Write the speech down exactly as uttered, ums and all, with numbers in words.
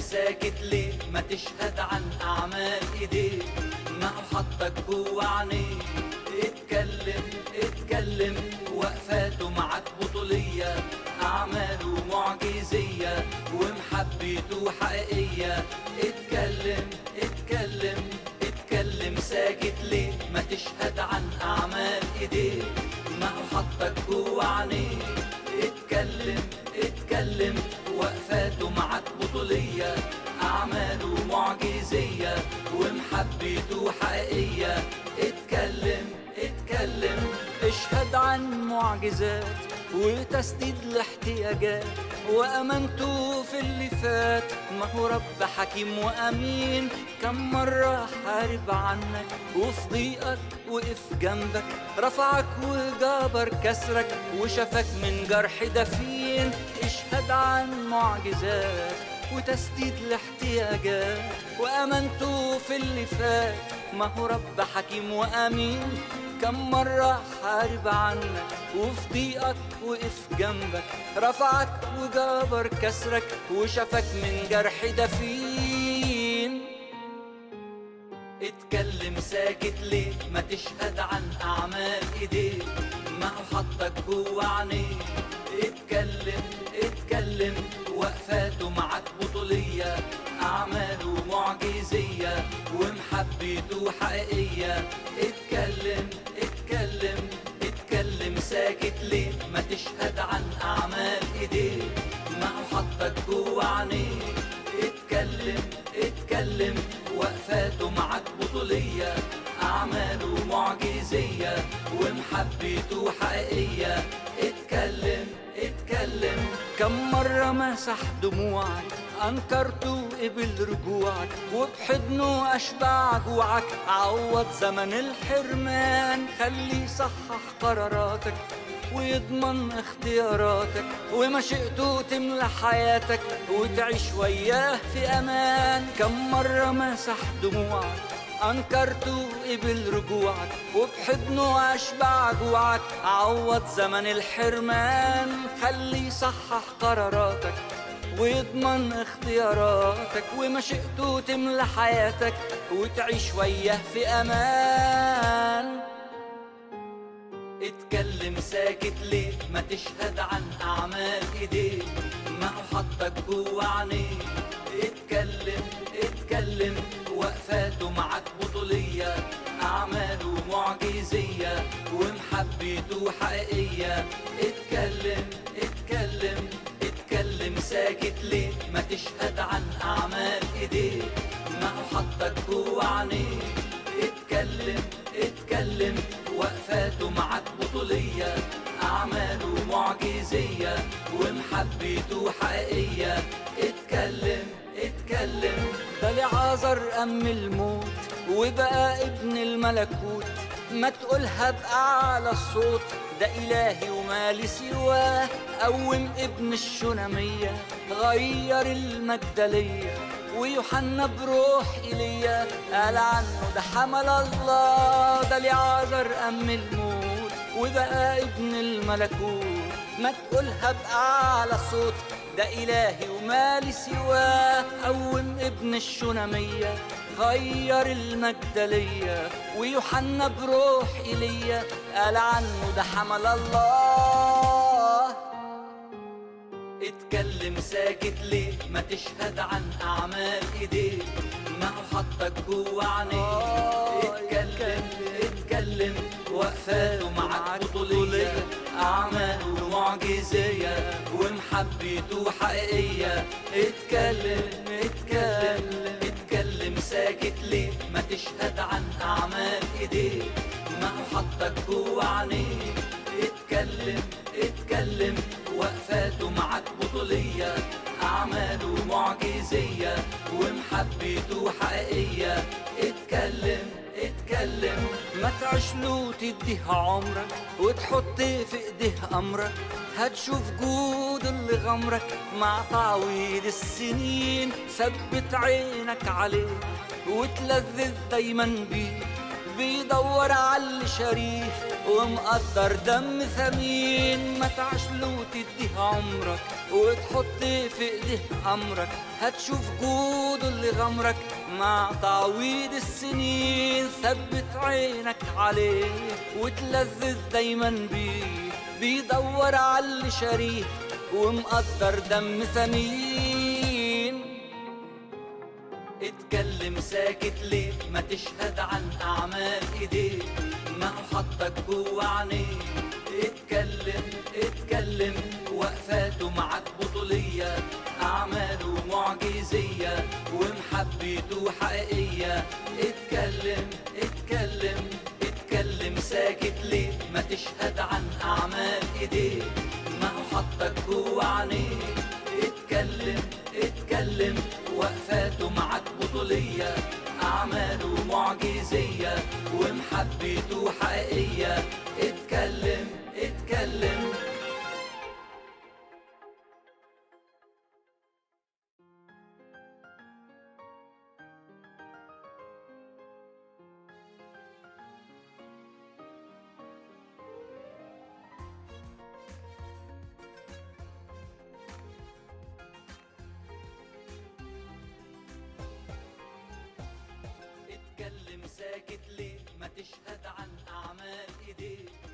ساكت ليه؟ ما تشهد عن أعمال إيديك، ما هو حطك جوا عينيك. اتكلم اتكلم، وقفاته معك بطولية، أعماله معجزية ومحبته حقيقية. اتكلم اتكلم اتكلم، ساكت ليه؟ ما تشهد عن أعمال إيديك، ما هو حطك جوا عينيك. اتكلم اتكلم، وقفاته معك بطولية، أعماله معجزية ومحبته حقيقية. اتكلم اتكلم، اشهد عن معجزات وتسديد الاحتياجات وأمانته في اللي فات. ما هو رب حكيم وأمين، كم مرة حارب عنك وفي ضيقك وقف جنبك، رفعك وجابر كسرك وشفك من جرح دفين. اشهد عن معجزات وتسديد الاحتياجات وأمانته في اللي فات. ما هو رب حكيم وأمين، كم مرة حارب عنك وفي ضيقك وقف جنبك، رفعك وجابر كسرك وشفك من جرح دفين. اتكلم ساكت ليه؟ ما تشهد عن أعمال إيديك، ما هو حطك جوا عينيك. اتكلم اتكلم، وقفاته معك بطولية، أعماله معجزية ومحبته حقيقية. اتكلم اتكلم اتكلم، ساكت ليه؟ ما تشهد عن أعمال إيديك، ما هو حطك جوا عينيك. اتكلم اتكلم، وقفاته معك بطولية، أعماله معجزية ومحبته حقيقية. اتكلم اتكلم، كم مرة مسح دموعك، أنكرته قبل رجوعك، وبحضنه أشبع جوعك، عوض زمن الحرمان. خليه يصحح قراراتك ويضمن اختياراتك، ومشيئته تملى حياتك وتعيش وياه في أمان. كم مرة مسح دموعك، أنكرته قبل رجوعك، وبحضنه أشبع جوعك، عوض زمن الحرمان. خليه يصحح قراراتك ويضمن اختياراتك، ومشيئته تملى حياتك وتعيش وياه في أمان. اتكلم ساكت ليه؟ ما تشهد عن أعمال إيديك، ما هو حطك جوا عينيك. اتكلم اتكلم، وقفاته معك بطولية، أعماله معجزية ومحبته حقيقية. اتكلم اتكلم اتكلم، ساكت ليه؟ ما تشهد عن أعمال إيديك، ما هو حطك جوا عينيك. اتكلم اتكلم، وقفاته معك بطولية، أعماله معجزية ومحبته حقيقية. اتكلم اتكلم، ده لعازر أم الموت وبقى ابن الملكوت، ما تقولها بأعلى الصوت، ده إلهي ومالي سواه. قوم ابن الشنامية، غير المجدلية، ويوحنا بروح إيليا قال عنه ده حمل الله. ده لعازر أم الموت وبقى ابن الملكوت، ما تقولها بأعلى صوت، ده إلهي ومالي سواه. قوم ابن الشنامية، غير المجدلية، ويوحنا بروح إيليا قال عنه ده حمل الله. اتكلم ساكت ليه؟ ما تشهد عن أعمال إيديك، ما هو حطك جوا عينيك. اتكلم اتكلم، وقفاته معك بطولية، أعماله معجزية ومحبته حقيقية. اتكلم اتكلم اتكلم، ساكت ليه؟ ما تشهد عن أعمال إيديك، ما هو حطك جوا عينيك. اتكلم اتكلم، وقفاته معك بطولية، أعماله معجزية ومحبته حقيقية. اتكلم اتكلم، ما تعيش له تديه عمرك وتحط في ايديه امرك، هتشوف جود اللي غمرك مع تعويض السنين. ثبت عينك عليه وتلذذ دايما بيه، بيدور عاللي شريف ومقدر دم ثمين. ما تعشله وتديه عمرك وتحط في ايديه امرك، هتشوف جوده اللي غمرك مع تعويض السنين. ثبت عينك عليه وتلذذ دايما بيه، بيدور عاللي شريف ومقدر دم ثمين. اتكلم ساكت ليه، ما تشهد عن اعمال ايديك، ما هو حطك جوا عينيك. اتكلم اتكلم، وقفاته معاك بطولية، اعماله معجزية ومحبته حقيقية. اتكلم اتكلم اتكلم ساكت ليه، ما تشهد عن اعمال ايديك، ما هو حطك جوا عينيك. اتكلم اتكلم، وقفاته معاك بطولية، أعماله معجزية ومحبته حقيقية. اتكلم اتكلم. اتكلم ساكت ليه، ما تشهد عن أعمال إيديك،